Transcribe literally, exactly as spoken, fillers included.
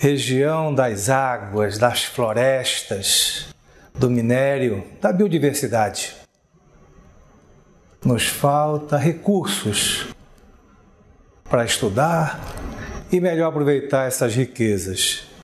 região das águas, das florestas, do minério, da biodiversidade. Nos falta recursos para estudar e melhor aproveitar essas riquezas.